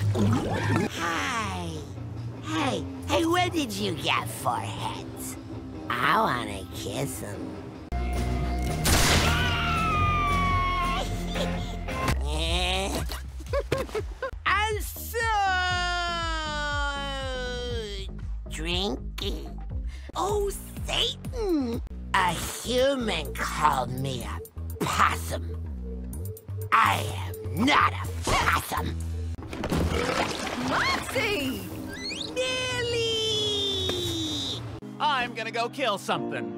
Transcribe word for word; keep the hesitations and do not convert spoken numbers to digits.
Hi. Hey, hey, where did you get foreheads? I wanna kiss him. I'm so drinky. Oh, Satan! A human called me a possum. I am not a possum. Moxie! Billy! I'm gonna go kill something.